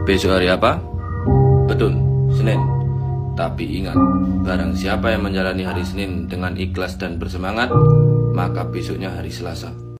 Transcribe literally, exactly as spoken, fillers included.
Besok hari apa? Betul, Senin. Tapi ingat, barang siapa yang menjalani hari Senin dengan ikhlas dan bersemangat, maka besoknya hari Selasa.